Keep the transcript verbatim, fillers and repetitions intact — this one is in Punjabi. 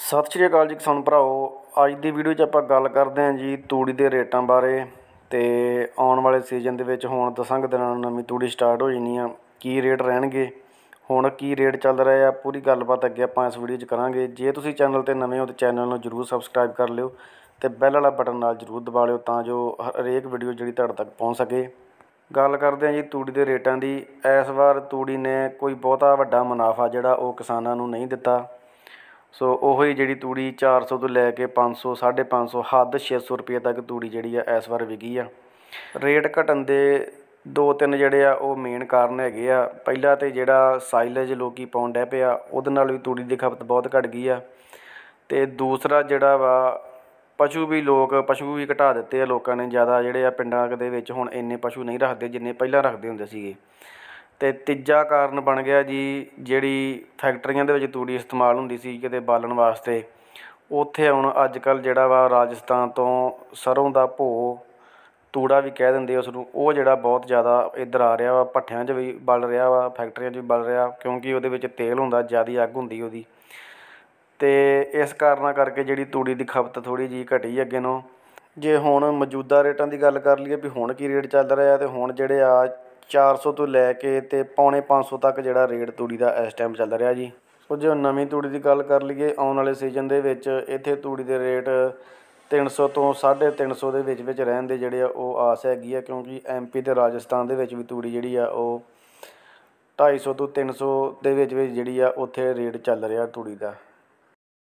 ਸਤਿ ਸ਼੍ਰੀ ਅਕਾਲ ਜੀ ਕਿਸਾਨ ਭਰਾਓ। ਅੱਜ ਦੀ ਵੀਡੀਓ 'ਚ ਆਪਾਂ ਗੱਲ ਕਰਦੇ ਹਾਂ ਜੀ ਤੂੜੀ ਦੇ ਰੇਟਾਂ ਬਾਰੇ। ਤੇ ਆਉਣ ਵਾਲੇ ਸੀਜ਼ਨ ਦੇ ਵਿੱਚ ਹੁਣ ਦਸਾਂ ਕੁ ਦਿਨਾਂ ਨੂੰ ਨਵੀਂ ਤੂੜੀ ਸਟਾਰਟ ਹੋ ਜਾਣੀ ਆ, ਕੀ ਰੇਟ ਰਹਿਣਗੇ, ਹੁਣ ਕੀ ਰੇਟ ਚੱਲ ਰਿਹਾ ਆ, ਪੂਰੀ ਗੱਲਬਾਤ ਅੱਗੇ ਆਪਾਂ ਇਸ ਵੀਡੀਓ 'ਚ ਕਰਾਂਗੇ। ਜੇ ਤੁਸੀਂ ਚੈਨਲ ਤੇ ਨਵੇਂ ਹੋ ਤਾਂ ਚੈਨਲ ਨੂੰ ਜ਼ਰੂਰ ਸਬਸਕ੍ਰਾਈਬ ਕਰ ਲਿਓ ਤੇ ਬੈਲ ਵਾਲਾ ਬਟਨ ਨਾਲ ਜ਼ਰੂਰ ਦਬਾ ਲਿਓ ਤਾਂ ਜੋ ਹਰੇਕ ਵੀਡੀਓ ਜਿਹੜੀ ਤੁਹਾਡੇ ਤੱਕ ਪਹੁੰਚ ਸਕੇ। ਗੱਲ ਕਰਦੇ ਹਾਂ ਜੀ ਤੂੜੀ ਦੇ ਰੇਟਾਂ ਦੀ। ਇਸ ਵਾਰ ਤੂੜੀ ਨੇ ਕੋਈ ਬਹੁਤਾ ਵੱਡਾ ਮੁਨਾਫਾ ਜਿਹੜਾ ਉਹ ਕਿਸਾਨਾਂ ਨੂੰ ਨਹੀਂ ਦਿੱਤਾ। ਸੋ ਉਹੀ ਜਿਹੜੀ ਤੂੜੀ ਚਾਰ ਸੌ ਤੋਂ ਲੈ ਕੇ ਪੰਜ ਸੌ ਸਾਢੇ ਪੰਜ ਸੌ ਹੱਦ ਛੇ ਸੌ ਰੁਪਏ ਤੱਕ ਤੂੜੀ ਜਿਹੜੀ ਆ ਇਸ ਵਾਰ ਵਿਕੀ ਆ। ਰੇਟ ਘਟਣ ਦੇ ਦੋ ਤਿੰਨ ਜਿਹੜੇ ਆ ਉਹ ਮੇਨ ਕਾਰਨ ਹੈਗੇ ਆ। ਪਹਿਲਾ ਤਾਂ ਜਿਹੜਾ ਸਾਈਲੇਜ ਲੋਕ ਪਾਉਣ ਡੈ ਪਏ ਆ ਉਹਦੇ ਨਾਲ ਵੀ ਤੂੜੀ ਦੀ ਖਪਤ ਬਹੁਤ ਘੱਟ ਗਈ ਆ। ਅਤੇ ਦੂਸਰਾ ਜਿਹੜਾ ਵਾ ਪਸ਼ੂ ਵੀ ਲੋਕ ਪਸ਼ੂ ਵੀ ਘਟਾ ਦਿੱਤੇ ਆ ਲੋਕਾਂ ਨੇ। ਜ਼ਿਆਦਾ ਜਿਹੜੇ ਆ ਪਿੰਡਾਂ ਦੇ ਵਿੱਚ ਹੁਣ ਇੰਨੇ ਪਸ਼ੂ ਨਹੀਂ ਰੱਖਦੇ ਜਿੰਨੇ ਪਹਿਲਾਂ ਰੱਖਦੇ ਹੁੰਦੇ ਸੀਗੇ। ਅਤੇ ਤੀਜਾ ਕਾਰਨ ਬਣ ਗਿਆ ਜੀ ਜਿਹੜੀ ਫੈਕਟਰੀਆਂ ਦੇ ਵਿੱਚ ਤੂੜੀ ਇਸਤੇਮਾਲ ਹੁੰਦੀ ਸੀ ਕਿਤੇ ਬਾਲਣ ਵਾਸਤੇ, ਉੱਥੇ ਹੁਣ ਅੱਜ ਕੱਲ੍ਹ ਜਿਹੜਾ ਵਾ ਰਾਜਸਥਾਨ ਤੋਂ ਸਰੋਂ ਦਾ ਭੋਅ ਤੂੜਾ ਵੀ ਕਹਿ ਦਿੰਦੇ ਉਸ ਨੂੰ, ਉਹ ਜਿਹੜਾ ਬਹੁਤ ਜ਼ਿਆਦਾ ਇੱਧਰ ਆ ਰਿਹਾ ਵਾ। ਭੱਠਿਆਂ 'ਚ ਵੀ ਬਲ ਰਿਹਾ ਵਾ, ਫੈਕਟਰੀਆਂ 'ਚ ਵੀ ਬਲ ਰਿਹਾ, ਕਿਉਂਕਿ ਉਹਦੇ ਵਿੱਚ ਤੇਲ ਹੁੰਦਾ, ਜ਼ਿਆਦਾ ਅੱਗ ਹੁੰਦੀ ਉਹਦੀ। ਅਤੇ ਇਸ ਕਾਰਨਾਂ ਕਰਕੇ ਜਿਹੜੀ ਤੂੜੀ ਦੀ ਖਪਤ ਥੋੜ੍ਹੀ ਜਿਹੀ ਘਟੀ ਅੱਗੇ ਨੂੰ। ਜੇ ਹੁਣ ਮੌਜੂਦਾ ਰੇਟਾਂ ਦੀ ਗੱਲ ਕਰ ਲਈਏ ਵੀ ਹੁਣ ਕੀ ਰੇਟ ਚੱਲ ਰਿਹਾ, ਅਤੇ ਹੁਣ ਜਿਹੜੇ ਆ ਚਾਰ ਸੌ ਤੋਂ ਲੈ ਕੇ ਅਤੇ ਪੌਣੇ ਪੰਜ ਸੌ ਤੱਕ ਜਿਹੜਾ ਰੇਟ ਤੂੜੀ ਦਾ ਇਸ ਟਾਈਮ ਚੱਲ ਰਿਹਾ ਜੀ। ਸੋ ਜੇ ਨਵੀਂ ਤੂੜੀ ਦੀ ਗੱਲ ਕਰ ਲਈਏ ਆਉਣ ਵਾਲੇ ਸੀਜ਼ਨ ਦੇ ਵਿੱਚ ਇੱਥੇ ਤੂੜੀ ਦੇ ਰੇਟ ਤਿੰਨ ਸੌ ਤੋਂ ਸਾਢੇ ਤਿੰਨ ਸੌ ਦੇ ਵਿੱਚ ਵਿੱਚ ਰਹਿਣ ਦੇ ਜਿਹੜੇ ਆ ਉਹ ਆਸ ਹੈਗੀ ਆ, ਕਿਉਂਕਿ ਐਮ ਪੀ ਅਤੇ ਰਾਜਸਥਾਨ ਦੇ ਵਿੱਚ ਵੀ ਤੂੜੀ ਜਿਹੜੀ ਆ ਉਹ ਢਾਈ ਸੌ ਤੋਂ ਤਿੰਨ ਸੌ ਦੇ ਵਿੱਚ ਵਿੱਚ ਜਿਹੜੀ ਆ ਉੱਥੇ ਰੇਟ ਚੱਲ ਰਿਹਾ ਤੂੜੀ ਦਾ।